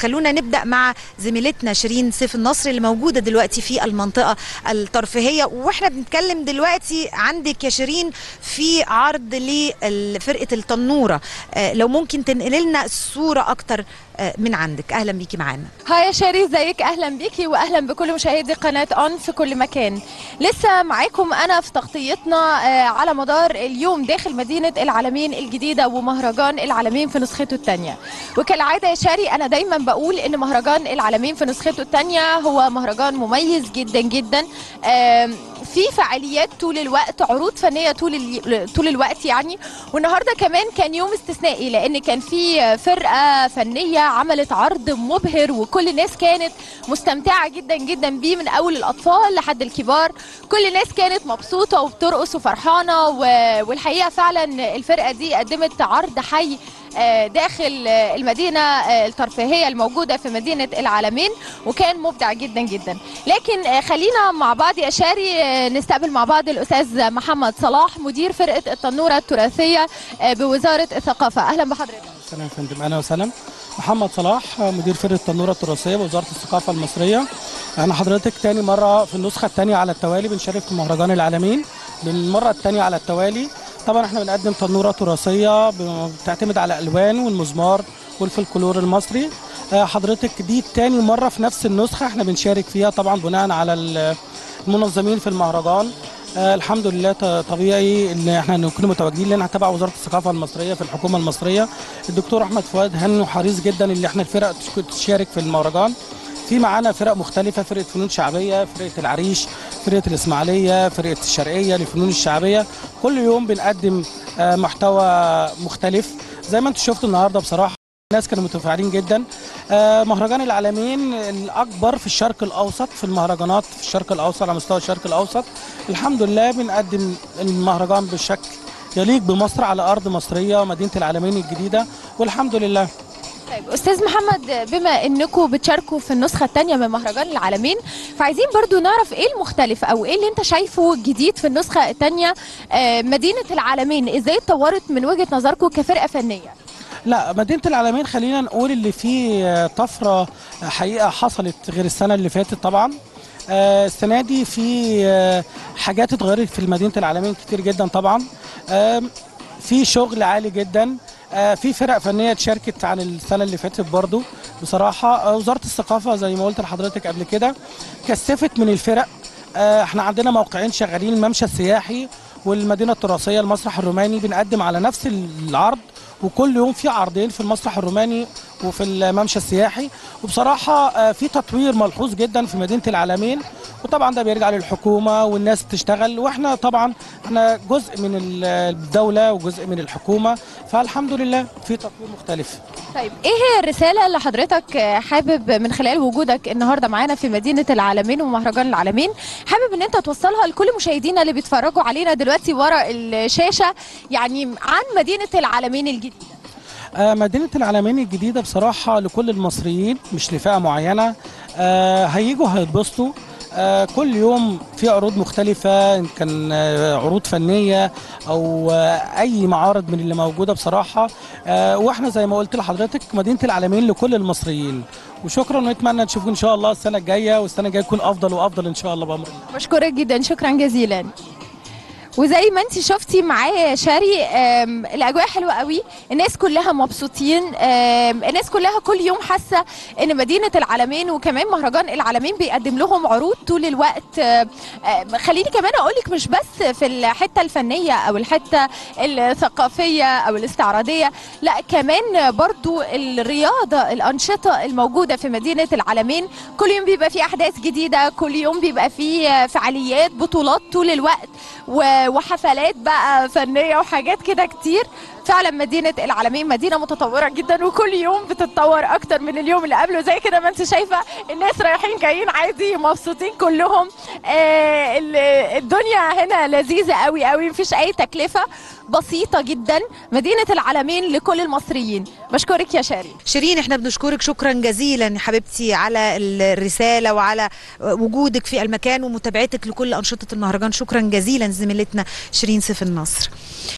خلونا نبدأ مع زميلتنا شيرين سيف النصر اللي موجودة دلوقتي في المنطقة الترفيهية. واحنا بنتكلم دلوقتي عندك يا شيرين في عرض لفرقة التنورة، لو ممكن تنقل لنا الصورة أكتر من عندك. أهلا بيكي معانا. هاي يا شيرين، ازيك؟ أهلا بيكي وأهلا بكل مشاهدي قناة أون في كل مكان. لسه معاكم أنا في تغطيتنا على مدار اليوم داخل مدينة العلمين الجديدة ومهرجان العلمين في نسخته الثانية. وكالعادة يا شاري أنا دايما بقول إن مهرجان العلمين في نسخته الثانية هو مهرجان مميز جدا جدا، في فعاليات طول الوقت، عروض فنية طول الوقت يعني. والنهارده كمان كان يوم استثنائي لأن كان في فرقة فنية عملت عرض مبهر وكل الناس كانت مستمتعة جدا جدا بيه، من أول الأطفال لحد الكبار. كل الناس كانت مبسوطة وبترقص وفرحانة، والحقيقة فعلا الفرقة دي قدمت عرض حي داخل المدينة الترفيهية الموجودة في مدينة العلمين، وكان مبدع جدا جدا. لكن خلينا مع بعض يا شاري نستقبل مع بعض الأستاذ محمد صلاح مدير فرقة التنورة التراثية بوزارة الثقافة. أهلا بحضرتك. أهلا يا فندم. أهلا وسهلا. محمد صلاح مدير فرقة التنورة التراثية بوزارة الثقافة المصرية. احنا حضرتك تاني مرة في النسخة الثانية على التوالي بنشارك في مهرجان العلمين للمرة الثانية على التوالي. طبعا احنا بنقدم تنورة تراثية بتعتمد على الالوان والمزمار والفلكلور المصري. حضرتك دي تاني مرة في نفس النسخة احنا بنشارك فيها، طبعا بناء على المنظمين في المهرجان. الحمد لله طبيعي ان احنا نكون متواجدين لان تبع وزارة الثقافة المصرية في الحكومة المصرية. الدكتور احمد فؤاد هني حريص جدا ان احنا الفرق تشارك في المهرجان. في معانا فرق مختلفة، فرقة فنون شعبية، فرقة العريش، فرقة الإسماعيلية، فرقة الشرقية للفنون الشعبية. كل يوم بنقدم محتوى مختلف زي ما انتم شفتوا النهارده. بصراحة الناس كانوا متفاعلين جدا. مهرجان العلمين الأكبر في الشرق الأوسط، في المهرجانات في الشرق الأوسط على مستوى الشرق الأوسط. الحمد لله بنقدم المهرجان بشكل يليق بمصر على أرض مصرية ومدينة العلمين الجديدة، والحمد لله. طيب أستاذ محمد، بما أنكم بتشاركوا في النسخة الثانية من مهرجان العلمين، فعايزين برضو نعرف إيه المختلف أو إيه اللي أنت شايفه جديد في النسخة الثانية. مدينة العلمين إزاي اتطورت من وجهة نظركم كفرقة فنية؟ لا، مدينة العلمين خلينا نقول اللي فيه طفرة حقيقة حصلت غير السنة اللي فاتت. طبعا السنة دي في حاجات اتغيرت في مدينة العلمين كتير جدا. طبعا في شغل عالي جدا، في فرق فنيه اتشاركت عن السنه اللي فاتت برضو. بصراحه وزاره الثقافه زي ما قلت لحضرتك قبل كده كثفت من الفرق. احنا عندنا موقعين شغالين، الممشى السياحي والمدينه التراثيه المسرح الروماني، بنقدم على نفس العرض، وكل يوم في عرضين في المسرح الروماني وفي الممشى السياحي. وبصراحه في تطوير ملحوظ جدا في مدينه العلمين، وطبعا ده بيرجع للحكومه والناس تشتغل، واحنا طبعا احنا جزء من الدوله وجزء من الحكومه، فالحمد لله في تطوير مختلف. طيب ايه هي الرساله اللي حضرتك حابب من خلال وجودك النهارده معانا في مدينه العلمين ومهرجان العلمين حابب ان انت توصلها لكل مشاهدينا اللي بيتفرجوا علينا دلوقتي ورا الشاشه، يعني عن مدينه العلمين الجديده؟ مدينة العلمين الجديدة بصراحة لكل المصريين مش لفئة معينة. هيجوا هيتبسطوا. كل يوم في عروض مختلفة، إن كان عروض فنية أو أي معارض من اللي موجودة بصراحة. وإحنا زي ما قلت لحضرتك مدينة العلمين لكل المصريين. وشكرا، ونتمنى نشوفكم إن شاء الله السنة الجاية، والسنة الجاية تكون أفضل وأفضل إن شاء الله بأمر الله. بشكرك جدا، شكرا جزيلا. وزي ما انت شفتي معايا يا شاري، الاجواء حلوه قوي، الناس كلها مبسوطين، الناس كلها كل يوم حاسه ان مدينه العلمين وكمان مهرجان العلمين بيقدم لهم عروض طول الوقت. خليني كمان اقول لك مش بس في الحته الفنيه او الحته الثقافيه او الاستعراضيه، لا كمان برضو الرياضه، الانشطه الموجوده في مدينه العلمين. كل يوم بيبقى في احداث جديده، كل يوم بيبقى في فعاليات، بطولات طول الوقت، وحفلات بقى فنية وحاجات كده كتير. فعلا مدينة العلمين مدينة متطورة جدا، وكل يوم بتتطور أكتر من اليوم اللي قبله. زي كده ما انت شايفة الناس رايحين جايين عادي مبسوطين كلهم. الدنيا هنا لذيذة قوي قوي، مفيش أي تكلفة، بسيطة جدا. مدينة العلمين لكل المصريين. بشكرك يا شيرين. احنا بنشكرك شكرا جزيلا يا حبيبتي على الرسالة وعلى وجودك في المكان ومتابعتك لكل أنشطة المهرجان. شكرا جزيلا زميلتنا شيرين سيف النصر.